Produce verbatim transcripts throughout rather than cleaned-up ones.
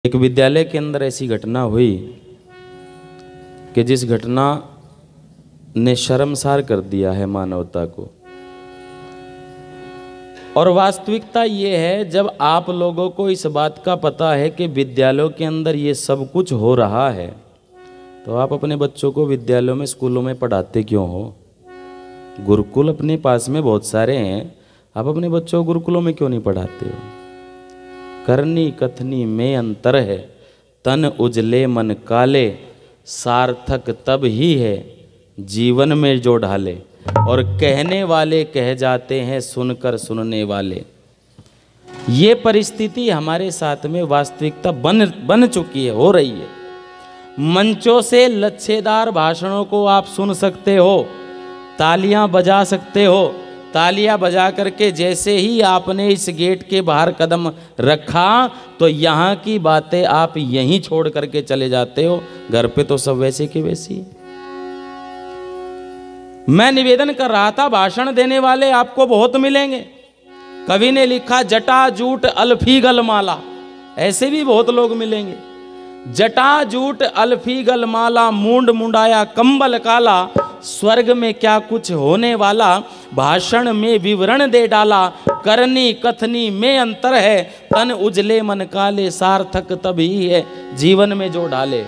एक विद्यालय के अंदर ऐसी घटना हुई कि जिस घटना ने शर्मसार कर दिया है मानवता को। और वास्तविकता ये है, जब आप लोगों को इस बात का पता है कि विद्यालयों के अंदर ये सब कुछ हो रहा है, तो आप अपने बच्चों को विद्यालयों में, स्कूलों में पढ़ाते क्यों हो? गुरुकुल अपने पास में बहुत सारे हैं, आप अपने बच्चों को गुरुकुलों में क्यों नहीं पढ़ाते हो? करनी कथनी में अंतर है, तन उजले मन काले, सार्थक तब ही है जीवन में जो ढाले। और कहने वाले कह जाते हैं, सुनकर सुनने वाले। ये परिस्थिति हमारे साथ में वास्तविकता बन बन चुकी है, हो रही है। मंचों से लच्छेदार भाषणों को आप सुन सकते हो, तालियां बजा सकते हो। तालियां बजा करके जैसे ही आपने इस गेट के बाहर कदम रखा तो यहाँ की बातें आप यहीं छोड़ करके चले जाते हो। घर पे तो सब वैसे के वैसी। मैं निवेदन कर रहा था, भाषण देने वाले आपको बहुत मिलेंगे। कवि ने लिखा जटा जूट अल्फी गलमाला, ऐसे भी बहुत लोग मिलेंगे। जटा जूट अल्फी गलमाला, मूंड मुंडाया कंबल काला, स्वर्ग में क्या कुछ होने वाला, भाषण में विवरण दे डाला। करनी कथनी में अंतर है, तन उजले मन काले, सार्थक तभी है जीवन में जो ढाले।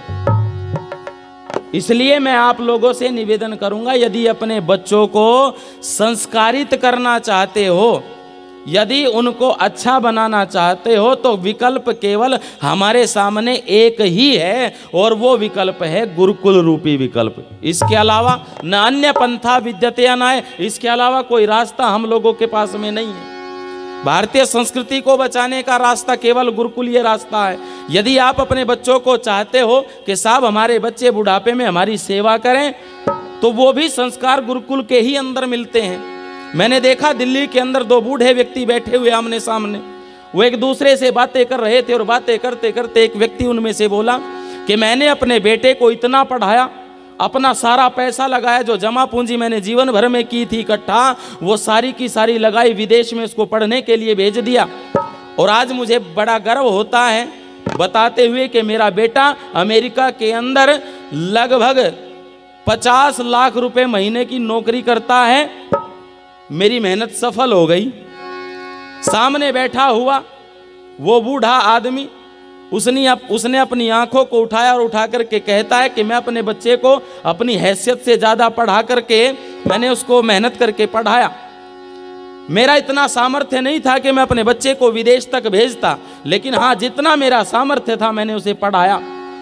इसलिए मैं आप लोगों से निवेदन करूंगा, यदि अपने बच्चों को संस्कारित करना चाहते हो, यदि उनको अच्छा बनाना चाहते हो, तो विकल्प केवल हमारे सामने एक ही है, और वो विकल्प है गुरुकुल रूपी विकल्प। इसके अलावा न अन्य पंथा विद्यते अनाय, इसके अलावा कोई रास्ता हम लोगों के पास में नहीं है। भारतीय संस्कृति को बचाने का रास्ता केवल गुरुकुल ये रास्ता है। यदि आप अपने बच्चों को चाहते हो कि साहब हमारे बच्चे बुढ़ापे में हमारी सेवा करें, तो वो भी संस्कार गुरुकुल के ही अंदर मिलते हैं। मैंने देखा दिल्ली के अंदर दो बूढ़े व्यक्ति बैठे हुए आमने सामने, वो एक दूसरे से बातें कर रहे थे, और बातें करते करते एक व्यक्ति उनमें से बोला कि मैंने अपने बेटे को इतना पढ़ाया, अपना सारा पैसा लगाया, जो जमा पूंजी मैंने जीवन भर में की थी इकट्ठा, वो सारी की सारी लगाई, विदेश में उसको पढ़ने के लिए भेज दिया। और आज मुझे बड़ा गर्व होता है बताते हुए कि मेरा बेटा अमेरिका के अंदर लगभग पचास लाख रुपए महीने की नौकरी करता है। मेरी मेहनत सफल हो गई। सामने बैठा हुआ वो बूढ़ा आदमी, उसने अप, उसने अपनी आंखों को उठाया और उठा करके कहता है कि मैं अपने बच्चे को अपनी हैसियत से ज़्यादा पढ़ा करके, मैंने उसको मेहनत करके पढ़ाया। मेरा इतना सामर्थ्य नहीं था कि मैं अपने बच्चे को विदेश तक भेजता, लेकिन हाँ, जितना मेरा सामर्थ्य था मैंने उसे पढ़ाया।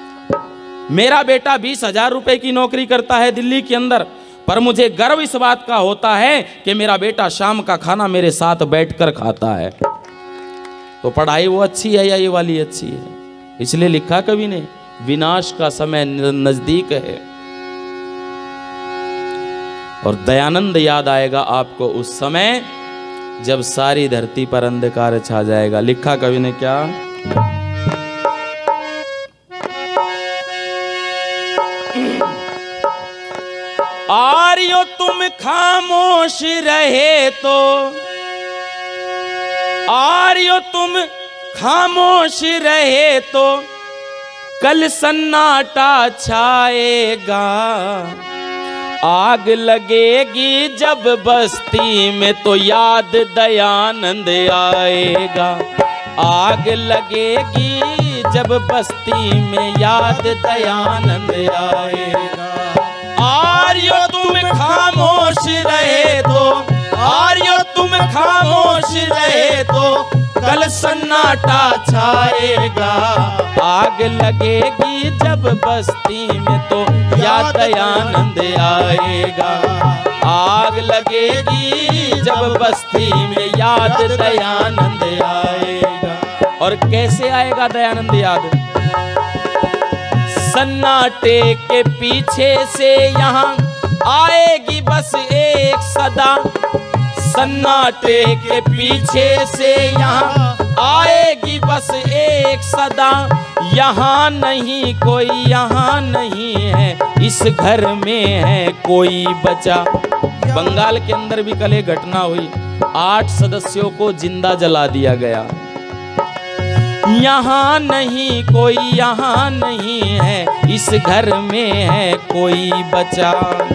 मेरा बेटा बीस हजार रुपये की नौकरी करता है दिल्ली के अंदर, पर मुझे गर्व इस बात का होता है कि मेरा बेटा शाम का खाना मेरे साथ बैठकर खाता है। तो पढ़ाई वो अच्छी है या ये वाली अच्छी है? इसलिए लिखा कवि ने, विनाश का समय नजदीक है। और दयानंद याद आएगा आपको उस समय जब सारी धरती पर अंधकार छा जाएगा। लिखा कवि ने क्या? आर्यो तुम खामोश रहे तो, आर्यो तुम खामोश रहे तो, कल सन्नाटा छाएगा। आग लगेगी जब बस्ती में तो याद दयानंद आएगा। आग लगेगी जब बस्ती में याद दयानंद आएगा। आर्यो तुम खामोश रहे तो, आर्यो तुम खामोश रहे तो, कल सन्नाटा छाएगा। आग लगेगी जब बस्ती में तो याद दयानंद आएगा। आग लगेगी जब बस्ती में याद दयानंद आएगा। और कैसे आएगा दयानंद याद? सन्नाटे के पीछे से यहाँ आएगी बस एक सदा। सन्नाटे के पीछे से यहाँ आएगी बस एक सदा। यहाँ नहीं कोई, यहाँ नहीं है, इस घर में है कोई बचा। बंगाल के अंदर भी कल एक घटना हुई, आठ सदस्यों को जिंदा जला दिया गया। यहाँ नहीं कोई, यहाँ नहीं है इस घर में है कोई बचा।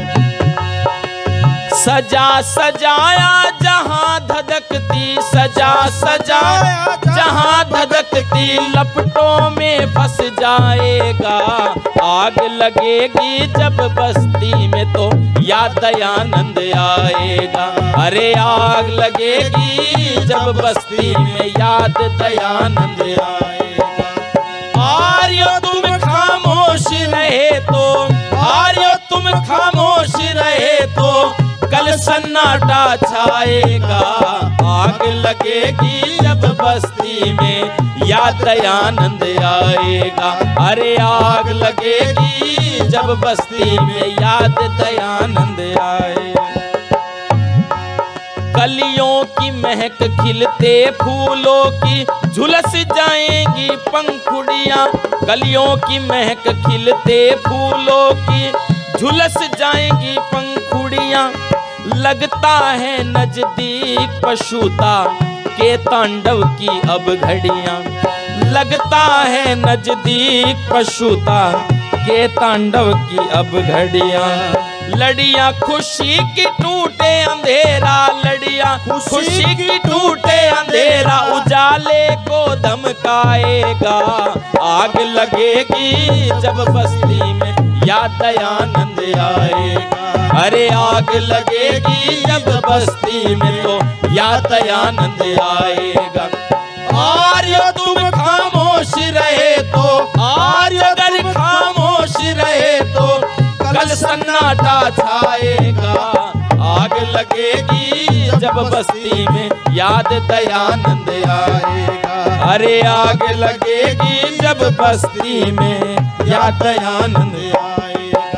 सजा सजाया जहाँ धधकती, सजा सजाया जहाँ धधकती, लपटों में फंस जाएगा। आग लगेगी जब बस्ती में तो याद दयानंद आएगा। अरे आग लगेगी जब बस्ती में याद दयानंद आएगा। आर्यो तुम खामोश रहे तो, आर्यो तुम खामोश रहे तो कल सन्नाटा छाएगा। आग लगेगी जब बस्ती में याद दयानंद आएगा। अरे आग लगेगी जब बस्ती में याद दयानंद आएगा। कलियों की महक खिलते फूलों की झुलस जाएंगी पंखुड़ियाँ। कलियों की महक खिलते फूलों की झुलस जाएंगी पंखुड़ियाँ। लगता है नजदीक पशुता के तांडव की अब घड़ियां। लगता है नजदीक पशुता के तांडव की अब घड़ियां। लड़ियां खुशी की टूटे अंधेरा, लड़ियां खुशी की टूटे अंधेरा, उजाले को धमकाएगा। आग लगेगी जब बस्ती में याद दयानंद आएगा। अरे आग लगेगी जब बस्ती में तो याद दयानंद आएगा। आर्य तुम खामोश रहे तो, आर्य अगर खामोश रहे तो कल सन्नाटा छाएगा। आग लगेगी जब बस्ती में याद दयानंद आएगा। अरे आग लगेगी जब बस्ती में याद दयानंद आएगा।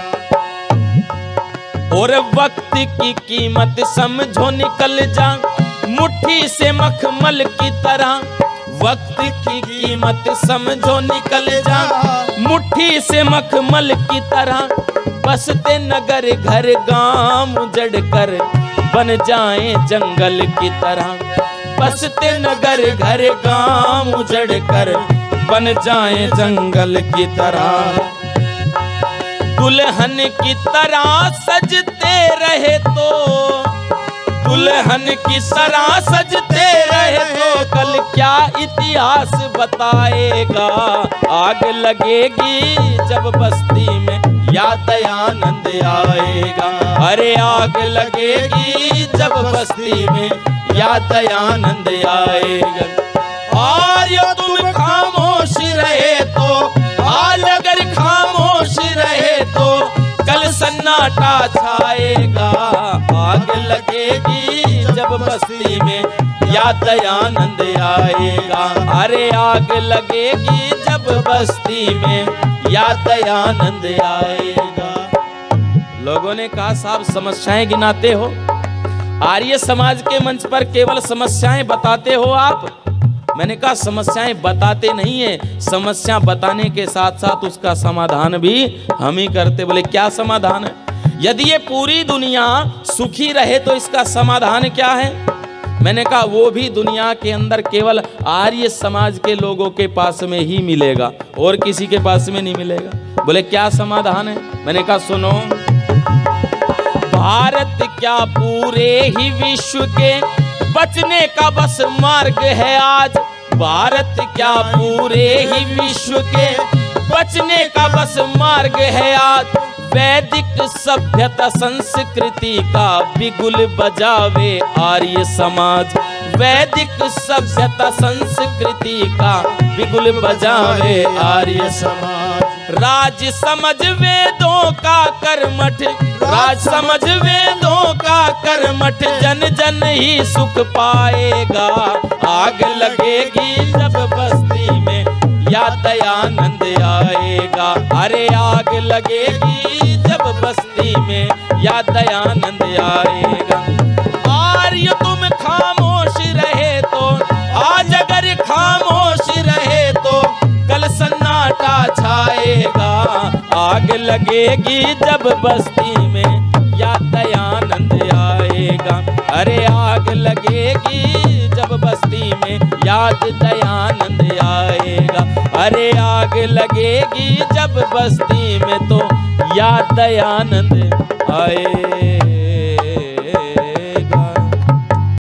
और वक्त की कीमत समझो निकल जा मुट्ठी से मखमल की तरह। वक्त की कीमत समझो निकल जा मुट्ठी से मखमल की तरह। बसते नगर घर गांव उजड़ कर बन जाए जंगल की तरह। बसते नगर घर गांव उजड़ कर बन जाए जंगल की तरह। दुल्हन की तरह सजते रहे तो, दुल्हन की तरह सजते रहे तो कल क्या इतिहास बताएगा। आग लगेगी जब बस्ती में याद दयानंद आएगा। अरे आग लगेगी जब बस्ती में याद दयानंद आएगा। आर्य तुम खामोश रहे तो, आज अगर खामोश रहे तो कल सन्नाटा छाएगा। आग लगेगी जब बस्ती में याद दयानंद आएगा। अरे आग लगेगी जब बस्ती में याद दयानंद आएगा। लोगों ने कहा साहब समस्याएं गिनाते हो, आर्य समाज के मंच पर केवल समस्याएं बताते हो आप। मैंने कहा समस्याएं बताते नहीं है, समस्या बताने के साथ साथ उसका समाधान भी हम ही करते। बोले क्या समाधान है? यदि ये पूरी दुनिया सुखी रहे तो इसका समाधान क्या है? मैंने कहा वो भी दुनिया के अंदर केवल आर्य समाज के लोगों के पास में ही मिलेगा और किसी के पास में नहीं मिलेगा। बोले क्या समाधान है? मैंने कहा सुनो, भारत क्या पूरे ही विश्व के बचने का बस मार्ग है आज। भारत क्या पूरे ही विश्व के बचने का बस मार्ग है आज। वैदिक सभ्यता संस्कृति का बिगुल बजावे आर्य समाज। वैदिक सभ्यता संस्कृति का बिगुल बजावे आर्य समाज। राज समझ वेदों का कर्मठ, राज समझ वेदों का कर्मठ, जन जन ही सुख पाएगा। आग लगेगी जब बस्ती में याद दयानंद आएगा। अरे आग लगेगी जब बस्ती में याद दयानंद आएगा। आर्य तुम खामोश रहे तो, आज अगर खामोश रहे तो कल सन्नाटा छाएगा। आग लगेगी जब बस्ती में याद दयानंद आएगा। अरे आग लगेगी जब बस्ती में याद दयानंद आएगा। अरे आग लगेगी जब बस्ती में तो याद दयानंद आए।